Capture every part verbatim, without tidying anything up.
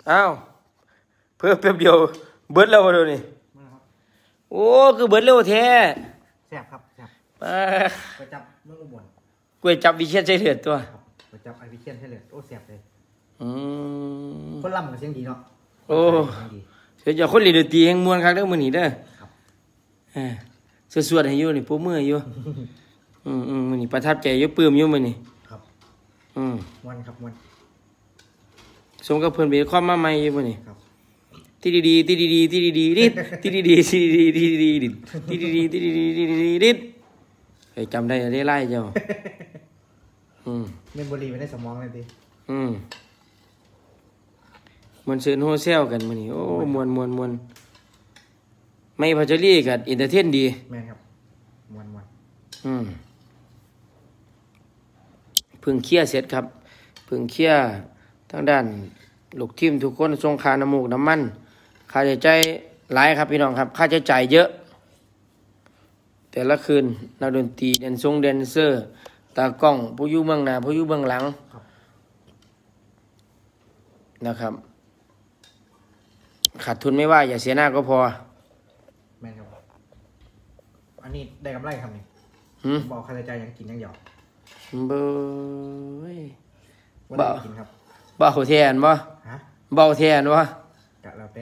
อ้าวเพิ่มแป๊บเดียวเบิดแล้วบ่เดี๋ยวนี้โอ้คือเบิดเร็วแท้แซ่บครับแซ่บไปจับเมื่ออุบลก๋วยจับวิเชียรชัยเถิดตัวไปจับไอวิเชียรชัยเถิดโอ้แซ่บเลยอืมคนล่ำกับเสียงดีเนาะโอ้เสียงคนเล่นดนตรีแห่งม่วนคักเด้อมื้อนี้เด้อครับเออสวดๆให้อยู่นี่ปรบมืออยู่อืมๆมื้อนี้ประทับใจอยู่ปลื้มอยู่มื้อนี้ครับอืมม่วนครับม่วนสมกับเพิ่นเป็นความมาใหม่อยู่มื้อนี้ครับที่ดีๆที่ดีๆที่ดีๆดิที่ดีๆที่ดีๆที่ดีๆดิที่ดีๆที่ดีๆที่ดีๆดิให้จำได้ได้ไล่เจ้าอืมเมมโมรี่ไว้ในสมองเลยดิอืมมันเชิญโฮเซลกันมื้อนี้โอ้มวนมวนมวนไม่พอจะรีกับอินเตอร์เทนดีแม่นครับมวนมวนอืมเพิ่งเคลียร์เสร็จครับเพิ่งเคลียร์ทางด้านลูกทีมทุกคนส่งค่าน้ำมูกน้ำมันค่าใช้จ่ายหลายครับพี่น้องครับค่าใช้จ่ายเยอะแต่ละคืนนักดนตรีแดนซงแดนเซอร์ตากล้องผู้อยู่เบื้องหน้าผู้อยู่เบื้องหลังนะครับขาดทุนไม่ว่าอย่าเสียหน้าก็พอแม่นครับอันนี้ได้กำไรครับนี่บอกค่าใช้จ่ายยังกินยังหยอกเบ้ยเบากินครับเบาแทนบ่ฮะเบาแทนบ่กะแล้วแต่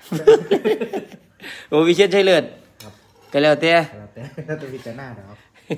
โอ้วิเชียรชัยเลิศครับกะแล้วแต่แล้วแต่แล้วแต่วิจารณาเด้อครับ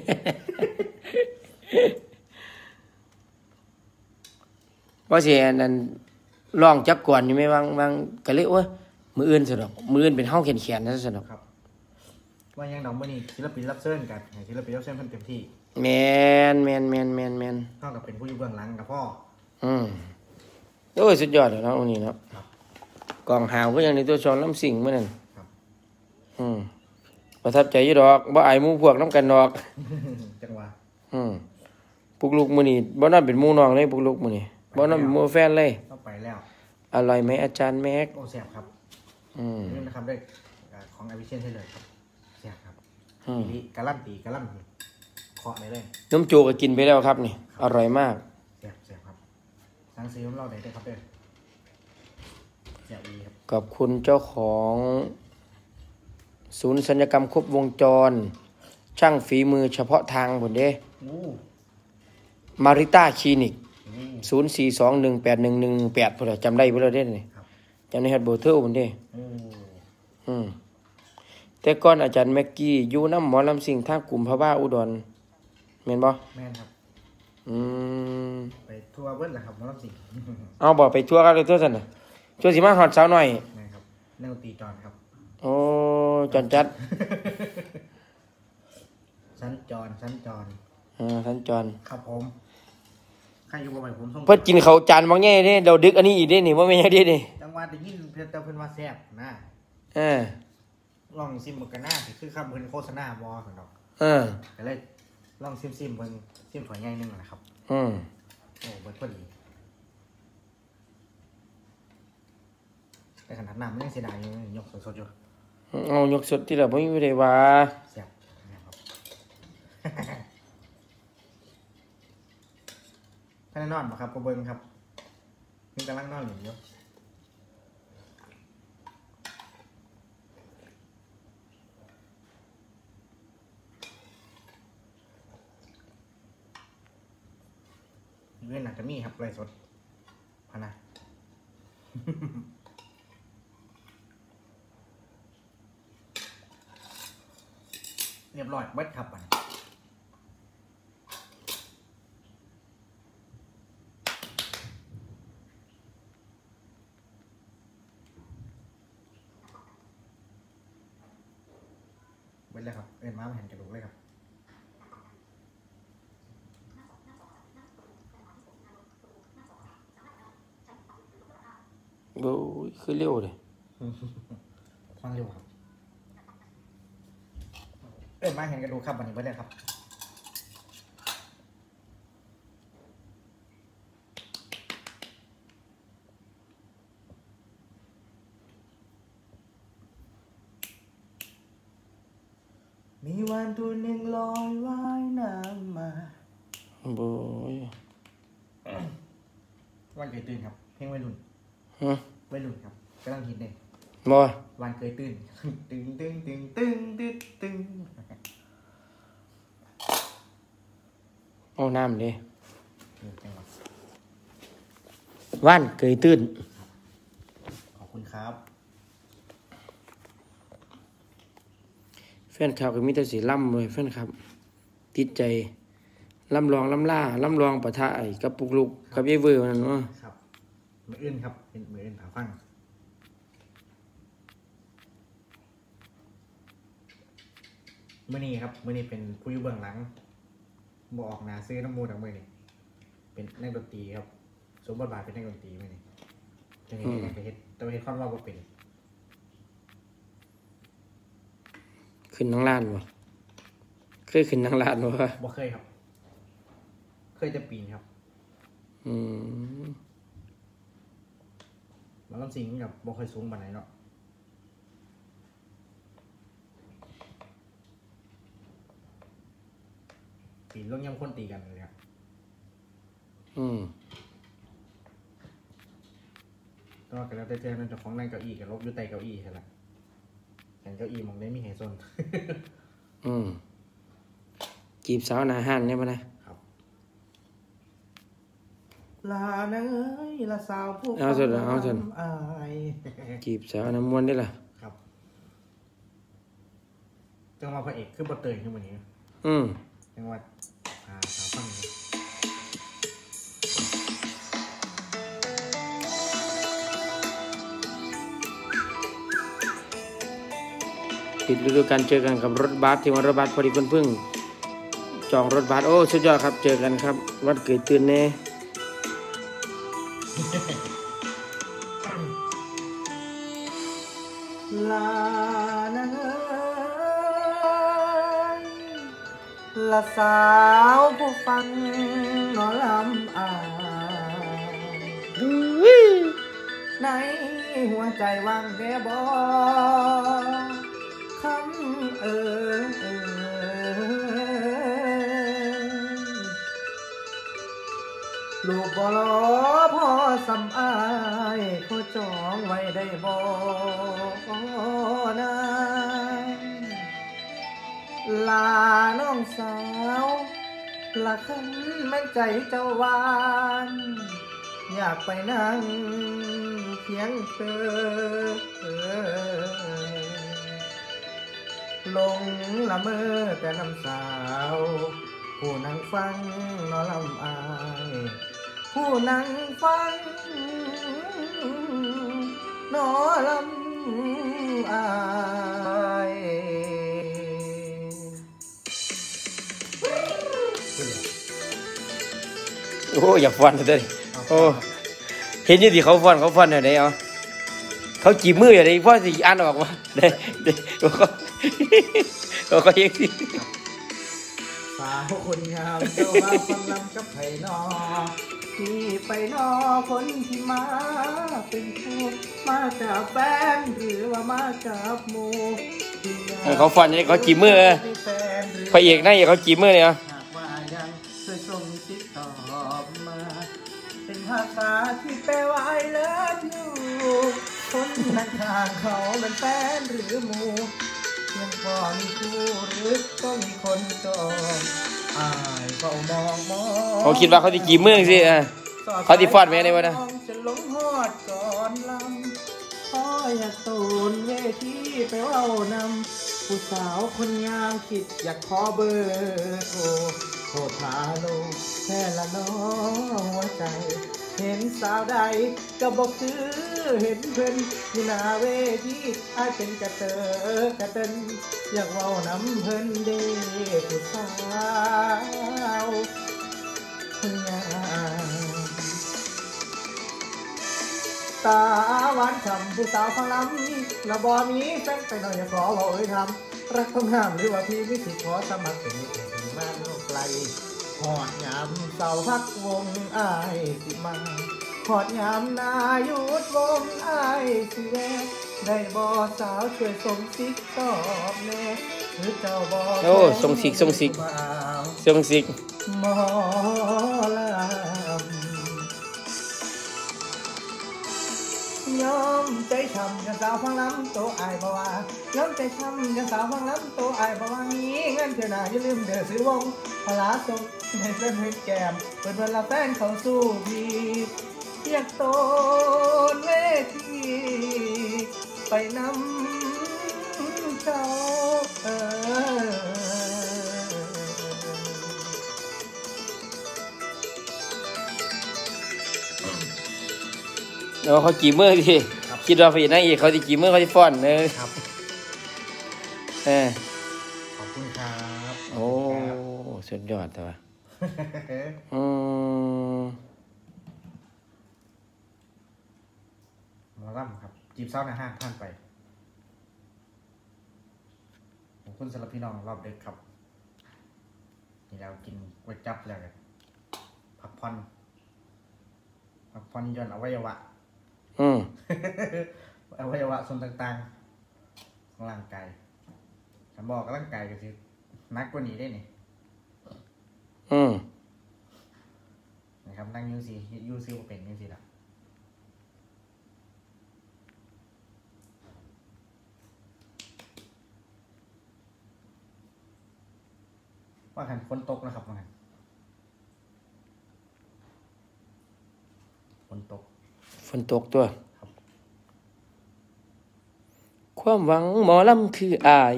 ว่าสิอันนั้นร้องจักก่อนอยู่ไหมบางบางก็เลยโอ้ยมืออื่นซะดอกมืออื่นเป็นเฮาแขนๆนั่นซะดอกครับว่ายังดอกมื้อนี้ศิลปินรับเชิญกันให้ศิลปินรับเชิญเพิ่นเต็มที่แม่นแม่นแม่นแม่นแม่นเฮาก็เป็นผู้อยู่เบื้องหลังกับพ่ออืมโอ้ยสุดยอดแล้วเนาะวันนี้เนาะกองหาวก็ยังในตัวชอนลำสิงมื้อนั้นครับอืมประทับใจอยู่ดอกบ่อายหมู่พวกนำกันดอกจังหวะอืมปุกลุกมื้อนี้บ่นอนเป็นหมู่น้องเลยปุกลุกมื้อนี้บ่นอนเป็นหมู่แฟนเลยต้องไปแล้วอร่อยไหมอาจารย์แม็กโอ้แซ่บครับอืมนี่นะครับได้ของอวิเชียรให้เลยครับแซ่บครับอืมกะล่ำตีกะล่ำเคาะได้เลยน้ำโจก็กินไปแล้วครับนี่อร่อยมากแซ่บแซ่บครับสั่งซื้อของเราได้ครับเด้อแซ่บดีครับขอบคุณเจ้าของศูนย์ศัลยกรรมครบวงจรช่างฝีมือเฉพาะทางพุ่นเด้มาริต้าคลินิกศูนย์ สี่ สอง หนึ่ง แปด หนึ่ง หนึ่ง แปดพุ่นจำได้บ่ล่ะเด้นี่จำได้เฮ็ดเบอร์โทรพุ่นเด้อืมแต่ก่อนอาจารย์แม็กกี้อยู่นำหมอลำสิงห์ทางกลุ่มพะว่าอุดรแม่นบ่แม่นครับอืมไปทัวร์เบิดล่ะครับหมอลำสิงห์เอาบ่ไปทัวร์กันเลยตัวซั่นน่ะทัวร์สิมาฮอดสาวน้อยแม่นครับแนวตีจอนครับโอ้จอนจัดสัญจรสัญจรอ่าสัญจรครับผมใครอยู่บ่ไปผมส่งเพิ่นกินข้าวจานบ่ใหญ่เด้เดี๋ยวดึกอันนี้อีกเด้นี่บ่แม่นจังได๋นี่จังหวัดได้ยินเพิ่นแต่เพิ่นว่าแซ่บนะเออลองซิมกันหน้าสิคือคำเพิ่นโฆษณาบ่ซั่นดอกเออก็เลยลองซิมๆเพิ่นซิมถ้วยใหญ่นึงนะครับอืมโอ้เบิดพอดีแต่ขนาดน้ำมันยังเสียดายอยู่ยกสดๆอยู่เอายกสดที่ละบ่มีได้ว่าแซ่บนะครับท่านนอนบ่ครับก็เบิ่งครับเพิ่นกำลังนอนอยู่เรื่องหนักจะมีครับไรสดพะนะเรียบร้อยเบิดครับมันเบิดเลยครับเอ็นม้ามาเห็นกระดูกเลยครับโอ้ยคือเร็วเลยฟังเร็วครับเอ้ยมาเห็นกระดูกครับวันนี้ไปเลยครับมีวันตัวหนึ่งลอยว่ายน้ำมาโอ้ยวันเกิดตื่นครับเพลงวัยรุ่นฮะวัยรุ่นครับกำลังฮิตเลยบ่วันเคยตื่นตึงตึงตึงตึงตึงตึงเอาน้ำดินี่จังหวะว่านเกยตื้นขอบคุณครับแฟนคลับก็มีแต่สิล่ำเลยแฟนคลับ ติดใจล่ำรองล่ำล่าล่ำรองปะทะไอ้กับปุกลุกกับยายเวอร์นั่นเนาะครับมืออื่นครับเป็นมืออื่นถาฟังมื่อนี้ครับมื่อนี้เป็นผู้อยู่เบื้องหลังบออกหนาซื้อน้ำมูจากมื่อนี้เป็นนักดนตรีครับสมบทบาทเป็นนักดนตรีมื่อนี้จะเห็นไปเฮ็ดแต่ไปเฮ็ดความว่าบ่เป็นขึ้นนั่งร้านบ่เคยขึ้นนั่งร้านบ่บ่เคยครับ เคยจะปีนครับอืมมันลำสิงกับบ่เคยสูงปานไหนเนาะปีนลงย่ำคนตีกันเลยครับอืมก็กันแล้วแต่เจ้านั่นเจ้าของนั่งเก้าอี้กับลบอยู่ใต้เก้าอี้ใช่ไหมแข่งเก้าอี้มองได้มีเหตุซนอืมจีบสาวหน้าห้านเนี่ยบ่นะครับลาเนยละสาวผู้เอาสุดเอาสุดอายจีบสาวน้ำมวนได้ล่ะครับจังหวะพระเอกคือบทเตยขึ้นวันนี้อืมจังหวะอ่าสาวฟังนี้ปิดฤดูกาลเจอกันกับรถบัสที่วันรถบัสพอดีเพิ่นเพิ่งจองรถบัสโอ้สุดยอดครับเจอกันครับ วัดเกิดตื่นแน่ลาเนยละสาวผู้ฟังนอลำอายในหัวใจว่างแด่บ่คำเอ่ยลูกบ่รอพ่อสำอายเขาจองไว้ได้บ่นายลาน้องสาวละคันแม่นใจเจ้าวานอยากไปนั่งเพียงเธอลงละเมอแต่น้ำสาวผู้นั่งฟังนอลำอายผู้นั่งฟังนอลำอายโอ้อย่าฟ้อนเด้อโอ้เห็นอยู่ที่เขาฟ้อนเขาฟ้อนได้เอาเขาจีบมืออยู่ได้พ่อสิอ่านออกว่าได้ได้เขาเขาก็ยังสิสาวคนงามเจ้ามาฟังลำกับไผ่นอที่ไปนอคนที่มาเป็นคู่มาจากแฟนหรือว่ามาจากหมู่เขาฟ้อนนี่เขาจีบมือพระเอกนายเอกเขาจีบมือเนี่ยหากว่ายังช่วยส่งติดตอบมาเป็นภาษาที่แปลว่า I love you คนข้างๆเขาเป็นแฟนหรือหมู่ยังพอมีคู่หรือก็มีคนจองอายเฝ้ามองมองเขาคิดว่าเขาที่จีบมือสิอ่ะเขาที่ฟ้อนไว้ในวันนะจะลงฮอดก่อนลำพ่ออยากตูนเวทีไปเว้านำผู้สาวคนงามคิดอยากขอเบอร์โทรโทรหาลูกแค่ละน้อหัวใจเห็นสาวใดก็บอกคือเห็นเพิ่นอยู่หน้าเวทีอาจเป็นกระเตอกระเตินอยากเว้าน้ำเพิ่นเด้ผู้สาวคนงามตาหวานฉ่ำผู้สาวฟังล้ำระบอมีแฟนไปหน่อยอย่าขอบอกเอ้ยทำรักต้องห้ามหรือว่าพี่ไม่สิขอสมัครเป็นมิตรถึงบ้านโลกไกลหอดยามเสาพักวงอายสิมาหอดยามนายุดวงอายสิแวะได้บ่สาวช่วยส่งสิกตอบแน่หรือเจ้าบ่โอ้ส่งสิกส่งสิกส่งสิกหมอลำยอมใจช้ำยังสาวฟังล้ำโตอายบ่ว่ายอมใจช้ำยังสาวฟังล้ำโตอายบ่ว่ามีเงินเท่าหน้าอย่าลืมเด้อซื้อวงพลาส่งให้เพื่อนเพื่อนแก้มเปิดเวลาแฟนเขาสู้พี่อยากโตนเวทีไปนำเจ้าเออเดี๋ยวเขาจีมือดิคิดว่าพี่นางเอกเขาจะจีมือเขาจะฟ้อนเนอะครับเออขอบคุณครับโอ้สุดยอดแต่ว่าอืมหมอล่ำครับ จีบเศร้าในห้างท่านไปขอบคุณสำหรับพี่น้องรอบเด็กครับนี่เรากินก๋วยจั๊บแล้วกันพักผ่อนพักผ่อนหย่อนอวัยวะอืมอวัยวะส่วนต่างๆของร่างกายฉันบอกร่างกายก็สินักกว่านี้ได้นี่อืมนะครับนั่งยูซียูซีเป็นยูซีละว่าหันฝนตกนะครับว่าหันฝนตกฝนตกตัว ความหวังหมอลำคืออาย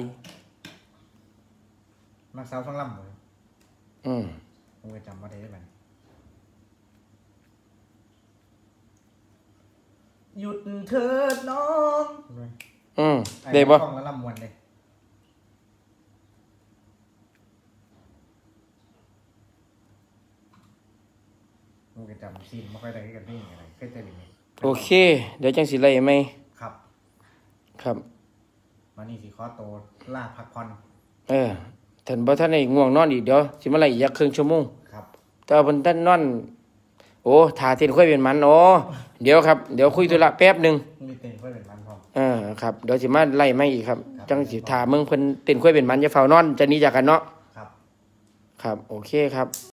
นักสาวฟังล่ำเลยอืมผมก็จำว่าได้ไหมหยุดเถิดน้องอืมไอ้ได้บ่ฟังแล้วล่ำมวนเลยผมก็จำซีนไม่ค่อยได้กันนี่อะไรแค่แต่เรื่องนี้โอเค เดี๋ยวจังสิไล่ไหมครับครับมานี่สิข้อโตล่าพักผ่อนเออท่านบ่ท่านได้ง่วงนอนอีกเดี๋ยวสิมาไล่อีกจักครึ่งชั่วโมงครับแต่ว่าเพิ่นท่านนอน โอ้ท่าเต้นค่อยเป็นมันอ๋อเดี๋ยวครับเดี๋ยวคุยธุระแป๊บหนึงมีเต็นเพื่อเป็นมันพร้อมเออครับเดี๋ยวสิมาไล่ไหมอีกครับ จังสิถามมึงเพิ่นเต้นค่อยเป็นมันอย่าเฝ้านอนจะหนีจากกันเนาะครับครับ โอเคครับ